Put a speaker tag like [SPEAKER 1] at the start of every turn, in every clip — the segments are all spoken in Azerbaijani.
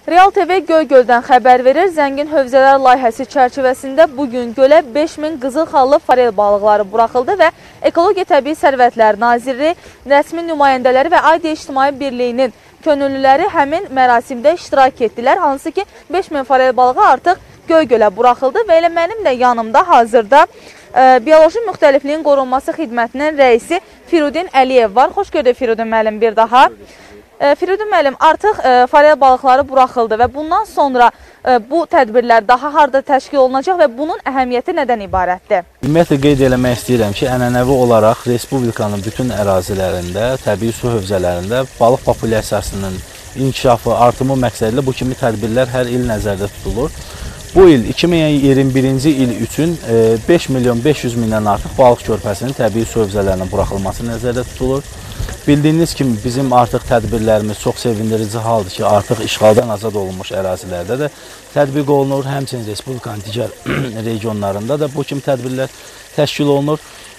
[SPEAKER 1] Real TV Göygöldən xəbər verir. Zəngin hövzələr layihəsi çərçivəsində bugün gölə 5000 qızılxallı farel balıqları buraxıldı və Ekologiya Təbii Sərvətlər Nazirliyi, rəsmi nümayəndələri və Aidiya İctimai Birliyinin könüllüləri həmin mərasimdə iştirak etdilər. Hansı ki 5000 farel balığı artıq Göygölə buraxıldı və elə mənim də yanımda hazırda Bioloji Müxtəlifliyin Qorunması Xidmətinin rəisi Firudin Əliyev var. Xoş gördük Firudin müəllim bir daha. Firudin müəllim, artıq farel balıqları buraxıldı və bundan sonra bu tədbirlər daha harda təşkil olunacaq və bunun əhəmiyyəti nədən ibarətdir?
[SPEAKER 2] Ümumiyyətlə qeyd eləmək istəyirəm ki, ənənəvi olaraq Respublikanın bütün ərazilərində, təbii su hövzələrində balıq populyasiyasının inkişafı, artımı məqsədilə bu kimi tədbirlər hər il nəzərdə tutulur. Bu il 2021-ci il üçün 5 milyon 500 mindən artıq balıq körpəsinin təbii su hövzələrinin buraxılması nəzərdə tutulur. Bildiyiniz kimi bizim artıq tədbirlərimiz çox sevindirici haldır ki, artıq işğaldan azad olunmuş ərazilərdə də tətbiq olunur. Həmçinin Respublikanın digər regionlarında da bu kimi tədbirlər təşkil olunur.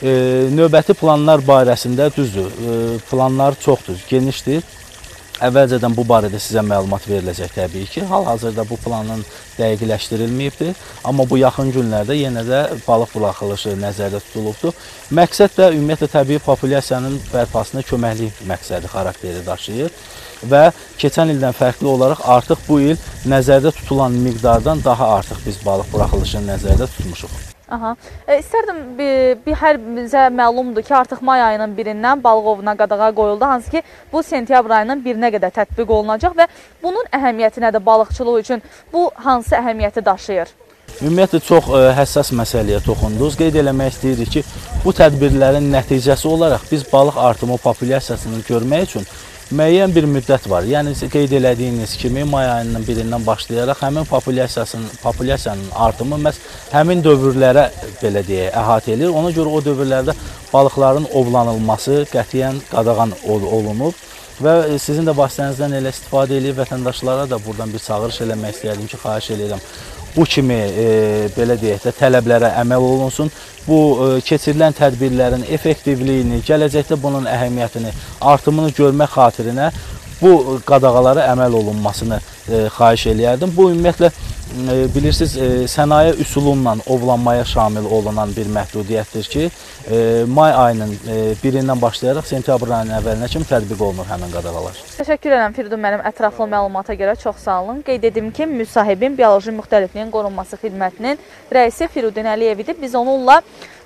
[SPEAKER 2] Növbəti planlar barəsində düzdür, planlar çoxdur, genişdir. Əvvəlcədən bu barədə sizə məlumat veriləcək təbii ki. Hal-hazırda bu planın dəqiqləşdirilməyibdir. Amma bu yaxın günlərdə yenə də balıq buraxılışı nəzərdə tutulubdur. Məqsəd də ümumiyyətlə təbii populyasiyanın bərpasına köməklik məqsədi xarakteri daşıyır. Və keçən ildən fərqli olaraq artıq bu il nəzərdə tutulan miqdardan daha artıq biz balıq buraxılışını nəzərdə tutmuşuq.
[SPEAKER 1] İstərdim, hər bizə məlumdur ki, artıq may ayının 1-dən balıq ovuna qadağa qoyuldu, hansı ki, bu sentyabr ayının 1-nə qədər tətbiq olunacaq və bunun əhəmiyyəti nədir balıqçılıq üçün? Bu hansı əhəmiyyəti daşıyır?
[SPEAKER 2] Ümumiyyətlə, çox həssas məsələyə toxundunuz. Qeyd eləmək istəyirik ki, bu tədbirlərin nəticəsi olaraq biz balıq artımı populyasiyasını görmək üçün müəyyən bir müddət var. Yəni, qeyd elədiyiniz kimi, may ayının 1-dən başlayaraq həmin populyasiyanın artımı məhz həmin dövrlərə, belə deyək, əhatə edir. Ona görə o dövrlərdə balıqların ovlanılması qətiyyən qadağan olunub və sizin də vasitənizdən elə istifadə edib vətəndaşlara da buradan bir çağırış eləmək istəyirdim ki, xahiş edirəm. Bu kimi, belə deyək də, tələblərə əməl olunsun. Bu, keçirilən tədbirlərin effektivliyini, gələcəkdə bunun əhəmiyyətini, artımını görmək xatirinə bu qadağalara əməl olunmasını xahiş eləyərdim. Bu, ümumiyyətlə, bilirsiniz, sənaye üsulunla ovlanmaya şamil olunan bir məhdudiyyətdir ki, may ayının 1-dən başlayaraq sentyabr ayının əvvəlinə kimi tətbiq olunur həmin qadağalar.
[SPEAKER 1] Təşəkkür edirəm Firudin müəllim ətraflı məlumata görə, çox sağ olun. Qeyd edim ki, müsahibin Bioloji Müxtəlifliyin Qorunması Xidmətinin rəisi Firudin Əliyev idi. Biz onunla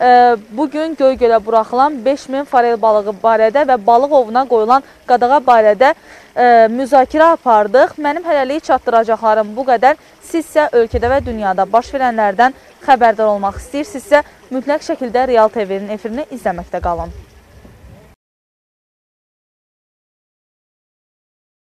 [SPEAKER 1] bugün Göygölə buraxılan 5000 farel balığı barədə və balıq ovuna qoyulan qadağa barədə müzakirə apardıq. Mənim hələlik çatdıracaqlarım bu qədər. Sizsə ölkədə və dünyada baş verənlərdən xəbərdar olmaq istəyirsinizsə, mütləq şəkildə Real TV-nin efirini izləməkdə qalın.